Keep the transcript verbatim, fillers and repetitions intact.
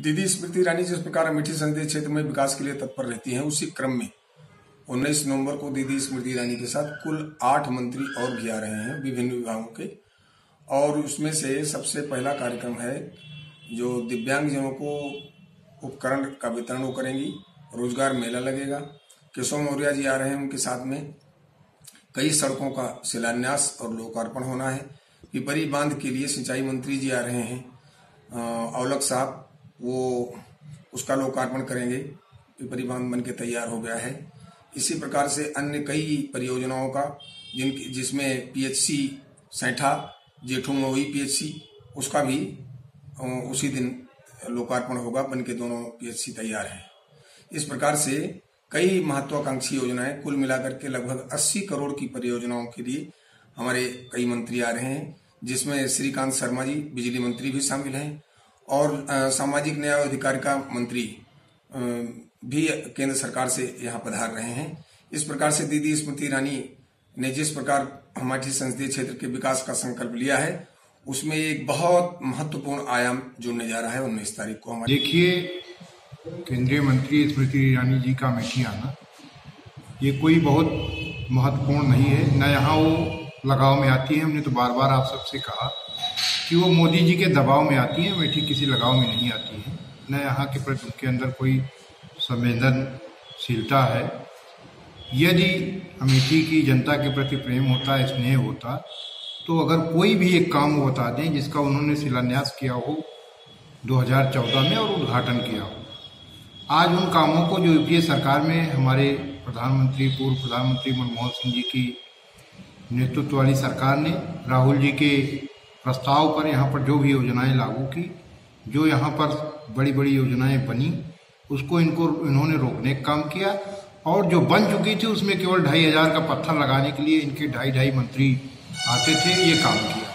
दीदी स्मृति ईरानी जिस प्रकार अमेठी संसदीय क्षेत्र में विकास के लिए तत्पर रहती हैं, उसी क्रम में उन्नीस नवंबर को दीदी स्मृति ईरानी के साथ कुल आठ मंत्री और भी आ रहे हैं विभिन्न विभागों के। और उसमें से सबसे पहला कार्यक्रम है जो दिव्यांगजनों को उपकरण का वितरण वो करेंगी। रोजगार मेला लगेगा। केशव मौर्य जी आ रहे हैं, उनके साथ में कई सड़कों का शिलान्यास और लोकार्पण होना है। पिपरी बांध के लिए सिंचाई मंत्री जी आ रहे हैं, औलख साहब, वो उसका लोकार्पण करेंगे। पिपरी बांध बन के तैयार हो गया है। इसी प्रकार से अन्य कई परियोजनाओं का जिन जिसमें पीएचसी सैठा जेठू मोई पीएचसी उसका भी उसी दिन लोकार्पण होगा। बन के दोनों पीएचसी तैयार हैं। इस प्रकार से कई महत्वाकांक्षी योजनाएं कुल मिलाकर के लगभग अस्सी करोड़ की परियोजनाओं के लिए हमारे कई मंत्री आ रहे हैं, जिसमें श्रीकांत शर्मा जी बिजली मंत्री भी शामिल हैं और सामाजिक न्याय और अधिकारिता मंत्री आ, भी केंद्र सरकार से यहाँ पधार रहे हैं। इस प्रकार से दीदी स्मृति ईरानी ने जिस प्रकार अमेठी संसदीय क्षेत्र के विकास का संकल्प लिया है, उसमें एक बहुत महत्वपूर्ण आयाम जुड़ने जा रहा है उन्नीस तारीख को। हमारे देखिए, केंद्रीय मंत्री स्मृति ईरानी जी का अमेठी आना ये कोई बहुत महत्वपूर्ण नहीं है। न यहाँ वो लगाव में आती है। हमने तो बार बार आप सबसे कहा कि वो मोदी जी के दबाव में आती है, अमेठी किसी लगाव में नहीं आती है। न यहाँ के प्रति उनके अंदर कोई संवेदनशीलता है। यदि अमेठी की जनता के प्रति प्रेम होता, स्नेह होता, तो अगर कोई भी एक काम वो बता दें जिसका उन्होंने शिलान्यास किया हो दो हज़ार चौदह में और उद्घाटन किया हो। आज उन कामों को जो यूपीए सरकार में हमारे प्रधानमंत्री पूर्व प्रधानमंत्री मनमोहन सिंह जी की नेतृत्व वाली सरकार ने राहुल जी के प्रस्ताव पर यहाँ पर जो भी योजनाएं लागू की, जो यहाँ पर बड़ी बड़ी योजनाएं बनी, उसको इनको इन्होंने रोकने का काम किया। और जो बन चुकी थी उसमें केवल ढाई हजार का पत्थर लगाने के लिए इनके ढाई ढाई मंत्री आते थे, ये काम किया।